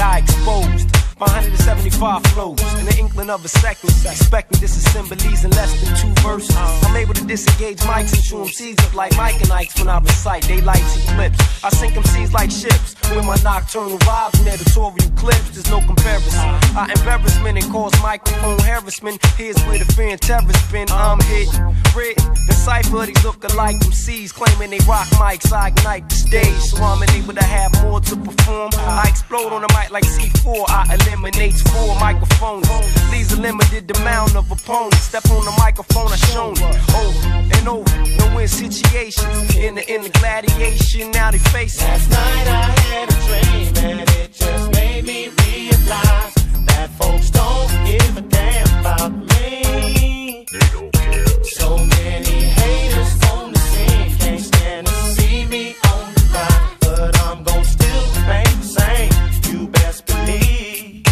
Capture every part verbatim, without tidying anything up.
I exposed. one hundred seventy-five flows in the inkling of a second, expecting disassemblies in less than two verses. I'm able to disengage mics and chew M Cs up like Mike and Ike's when I recite daylights and clips. I sink M Cs like ships with my nocturnal vibes and editorial clips. There's no comparison. I embarrassment and cause microphone harassment. Here's where the fear and terror's been. I'm hitting, written, the cipher. These look alike M Cs claiming they rock mics. I ignite the stage, so I'm able to have more to perform. I explode on the mic like C four. I eliminates four microphones, leaves a limited amount of opponents. Step on the microphone, I shown it over and over. No win situations in the in the gladiation. Now they face it. Last night I had a dream and it just made me realize that folks don't give a damn about me. They don't care. So many haters on the scene can't stand to see me on the ride, but I'm gon' still remain the same. You best believe.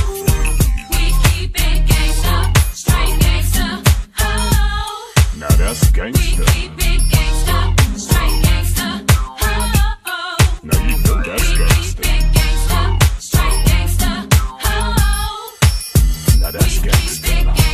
Now that's gangsta. Now you know that's gangsta. Now that's gangsta.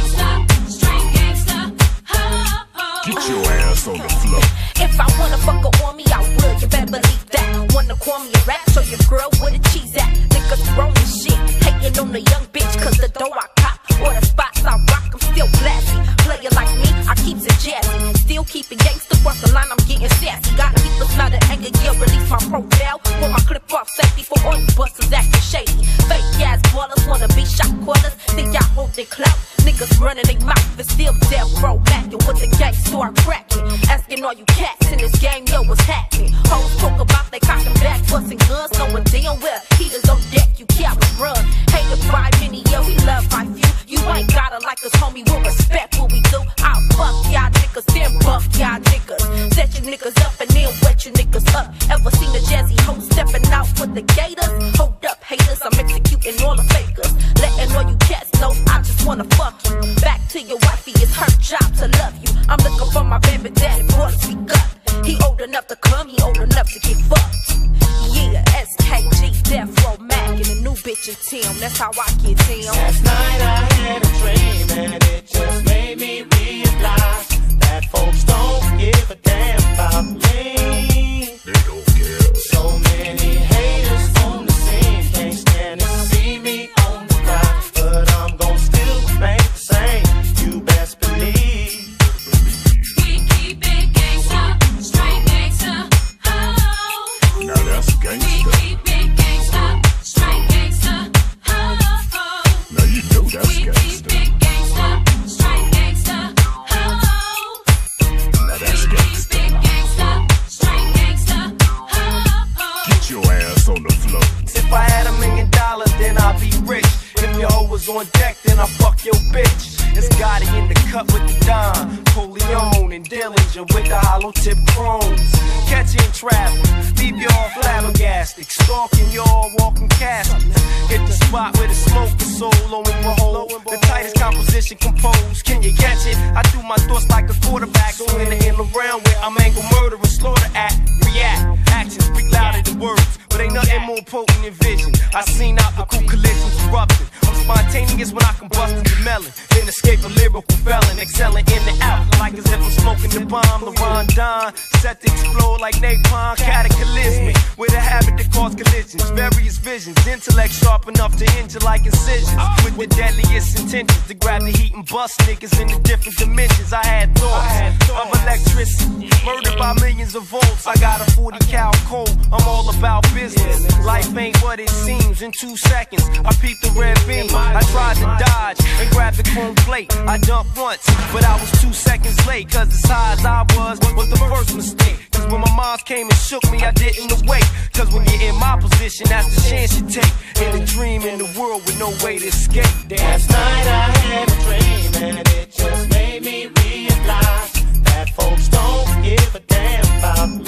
Get your ass on the floor. If I wanna fuck a on me, I will. You better believe that. Wanna call me a rap, show your girl where the cheese at. Niggas throwing shit, hating on the young bitch, cause the dough I cop or the spots I rock, I'm still classy. Player like me, I keeps it jazzy. Still keep it gangster, cross the line, I'm getting sassy. Gotta keep a smile of anger, yeah, release my profile. Pull my clip off safety for all you busters acting shady. Fake ass ballers wanna be shot callers, think y'all hold their clout. Niggas running their mouth, but still death row macking with the gang start cracking. Asking all you cats in this game, yo, what's happening? Hoes talk about they cocking back, busting guns, knowing damn well heaters on deck, you cowards run. Hate the five many, yo, we love five few. You ain't gotta like us, homie, we'll respect what we do. I'll fuck y'all niggas, then buff y'all niggas. Set your niggas up and then wet your niggas up. Ever seen a jazzy hoe stepping out with the gators? Hold up, haters, I'm executing all the fakers. Letting all you cats know I just wanna fuck you. Back to your wifey, it's her job to love you. I'm looking for my baby daddy, boy, to speak up. He old enough to come, he old enough to get fucked. Yeah, S K G, Death Row Mac, and a new bitch in Tim, that's how I get Tim. Last night I had a dream and it just made me realize that folks don't give a damn about me. They don't care. So many haters on the scene can't stand to see me on the ride, but I'm gon' still remain the same. You best believe. We keep it gangsta, straight gangsta, oh. Now that's We gangsta. keep it gangsta, straight gangsta, oh. Now you know that's We keep gangsta. it gangsta, straight gangsta, oh. Now that's We keep gangsta. it gangsta, straight gangsta, oh. Get your ass on the floor. If I had a million dollars, then I'd be rich. If your hoe was on deck, then I fuck your bitch. It's Gotti in the cut with the Don, Coleon and Dillinger with the hollow tip chromes. Catching traffic, leave y'all flabbergasted. Stalking y'all walking caskets. Hit the spot where the smoke is solo and behold. The tightest composition composed. Can you catch it? I do my thoughts like a quarterback. So in the end around where I'm angle murder and slaughter act. React, actions speak louder than words. But ain't nothing more potent than vision. I seen optical collisions erupting. I'm spontaneous when I combust into melon. Then escape a lyrical felon, excelling in and out. Like as if I'm smoking the bomb, the Rondon. Set to explode like napalm, cataclysmic. With a habit to cause collisions, various visions. Intellect sharp enough to injure like incisions. With the deadliest intentions to grab the heat and bust niggas into different dimensions. I had thoughts of electricity, murdered by millions of volts. I got a forty cal cold, I'm all about business. Life ain't what it seems. In two seconds, I peeped the red beam. I tried to dodge and grab the chrome plate. I jumped once, but I was two seconds late. Cause as high as I was, was the first mistake. Cause when my moms came and shook me, I didn't awake. Cause when you're in my position, that's the chance you take. In a dream in the world with no way to escape. Last night I had a dream and it just made me realize that folks don't give a damn about me.